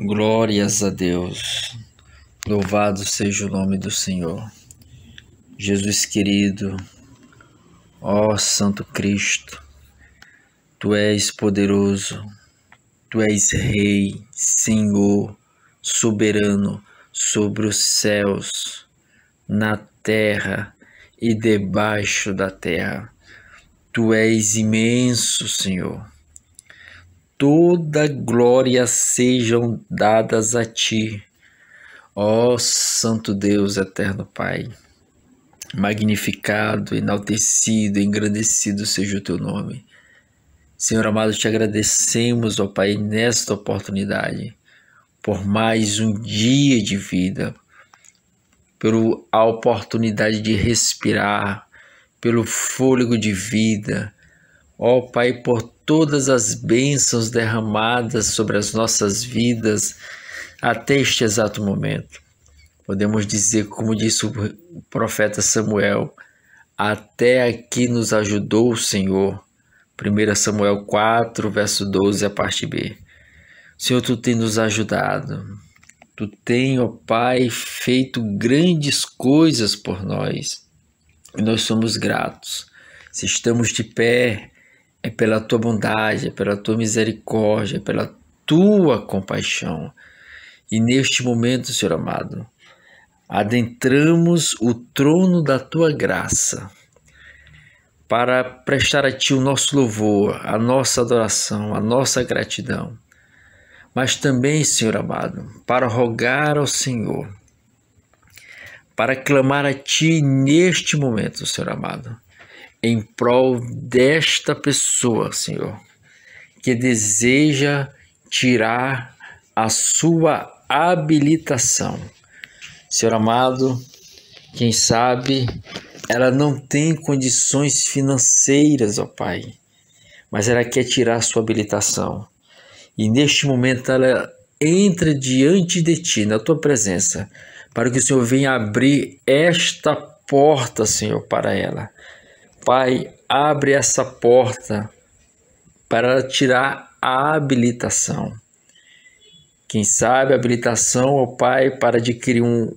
Glórias a Deus, louvado seja o nome do Senhor. Jesus querido, ó Santo Cristo, Tu és poderoso, Tu és Rei, Senhor, soberano sobre os céus, na terra e debaixo da terra. Tu és imenso, Senhor. Toda glória sejam dadas a Ti, ó Santo Deus, eterno Pai. Magnificado, enaltecido, engrandecido seja o Teu nome. Senhor amado, Te agradecemos, ó Pai, nesta oportunidade, por mais um dia de vida, pela oportunidade de respirar, pelo fôlego de vida, ó Pai, por todas as bênçãos derramadas sobre as nossas vidas até este exato momento. Podemos dizer, como disse o profeta Samuel, até aqui nos ajudou o Senhor. 1 Samuel 4, verso 12, a parte B. Senhor, Tu tem nos ajudado. Tu tem, ó Pai, feito grandes coisas por nós. E nós somos gratos. Se estamos de pé, é pela Tua bondade, é pela Tua misericórdia, é pela Tua compaixão. E neste momento, Senhor amado, adentramos o trono da Tua graça para prestar a Ti o nosso louvor, a nossa adoração, a nossa gratidão. Mas também, Senhor amado, para rogar ao Senhor, para clamar a Ti neste momento, Senhor amado, em prol desta pessoa, Senhor, que deseja tirar a sua habilitação. Senhor amado, quem sabe ela não tem condições financeiras, ó Pai, mas ela quer tirar a sua habilitação. E neste momento ela entra diante de Ti, na Tua presença, para que o Senhor venha abrir esta porta, Senhor, para ela. Pai, abre essa porta para ela tirar a habilitação. Quem sabe a habilitação, ó Pai, para adquirir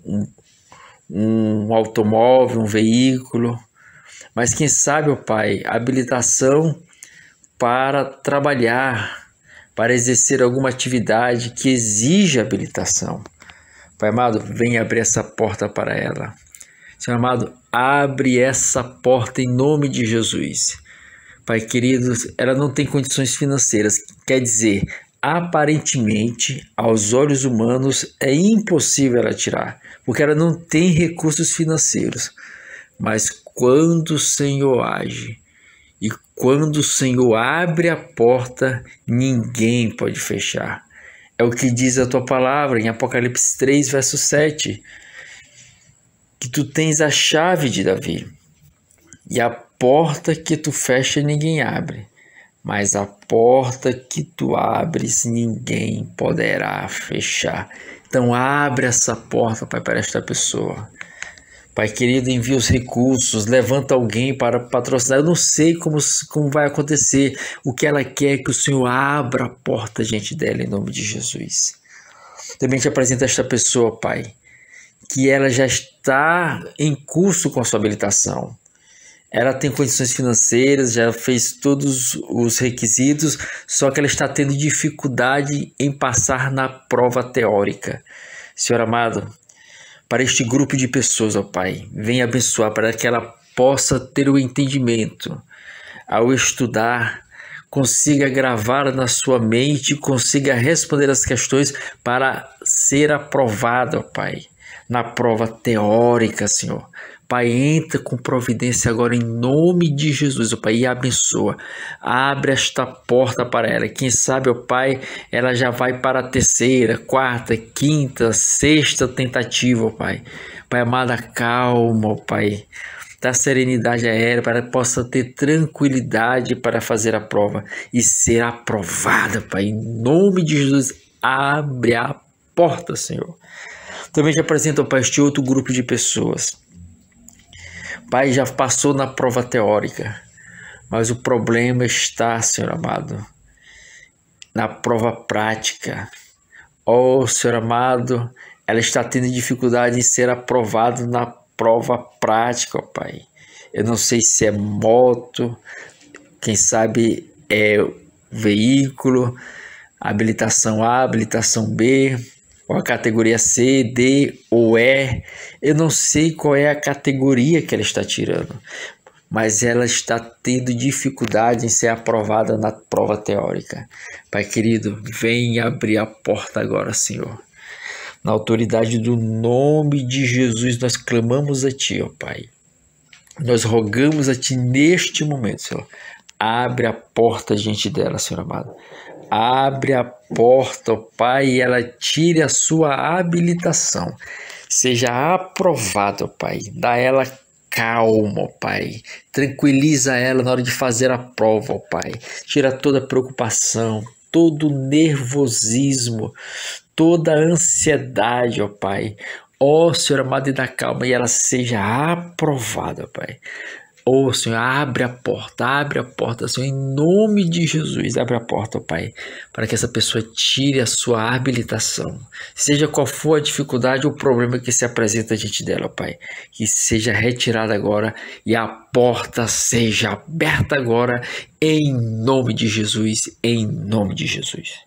um automóvel, um veículo. Mas quem sabe, ó Pai, a habilitação para trabalhar, para exercer alguma atividade que exija habilitação. Pai amado, venha abrir essa porta para ela. Senhor amado, abre essa porta em nome de Jesus. Pai querido, ela não tem condições financeiras, quer dizer, aparentemente, aos olhos humanos, é impossível ela tirar, porque ela não tem recursos financeiros. Mas quando o Senhor age e quando o Senhor abre a porta, ninguém pode fechar. É o que diz a Tua palavra em Apocalipse 3, verso 7. Que Tu tens a chave de Davi, e a porta que Tu fecha ninguém abre, mas a porta que Tu abres ninguém poderá fechar. Então abre essa porta, Pai, para esta pessoa. Pai querido, envia os recursos, levanta alguém para patrocinar. Eu não sei como vai acontecer. O que ela quer é que o Senhor abra a porta diante dela em nome de Jesus. Também te apresento esta pessoa, Pai, que ela já está em curso com a sua habilitação. Ela tem condições financeiras, já fez todos os requisitos, só que ela está tendo dificuldade em passar na prova teórica. Senhor amado, para este grupo de pessoas, ó Pai, venha abençoar para que ela possa ter o entendimento. Ao estudar, consiga gravar na sua mente, consiga responder as questões para ser aprovada, ó Pai, na prova teórica, Senhor. Pai, entra com providência agora em nome de Jesus, ó Pai, e abençoa. Abre esta porta para ela. Quem sabe, ó Pai, ela já vai para a terceira, quarta, quinta, sexta tentativa, ó Pai. Pai amado, calma, ó Pai. Dá serenidade a ela para que possa ter tranquilidade para fazer a prova e ser aprovada, Pai. Em nome de Jesus, abre a porta, Senhor. Também te apresento, ó Pai, este outro grupo de pessoas. Pai, já passou na prova teórica, mas o problema está, Senhor amado, na prova prática. Oh, Senhor amado, ela está tendo dificuldade em ser aprovada na prova prática, ó Pai. Eu não sei se é moto, quem sabe é veículo, habilitação A, habilitação B, ou a categoria C, D ou E. Eu não sei qual é a categoria que ela está tirando, mas ela está tendo dificuldade em ser aprovada na prova teórica. Pai querido, vem abrir a porta agora, Senhor. Na autoridade do nome de Jesus, nós clamamos a Ti, ó Pai. Nós rogamos a Ti neste momento, Senhor. Abre a porta diante dela, Senhor amado. Abre a porta, ó Pai, e ela tire a sua habilitação. Seja aprovada, ó Pai. Dá ela calma, ó Pai. Tranquiliza ela na hora de fazer a prova, ó Pai. Tira toda a preocupação, todo o nervosismo, toda a ansiedade, ó Pai. Ó Senhor amado, e dá calma e ela seja aprovada, ó Pai. Ó Senhor, abre a porta, Senhor, em nome de Jesus, abre a porta, ó Pai, para que essa pessoa tire a sua habilitação. Seja qual for a dificuldade ou problema que se apresenta diante dela, ó Pai, que seja retirada agora e a porta seja aberta agora, em nome de Jesus, em nome de Jesus.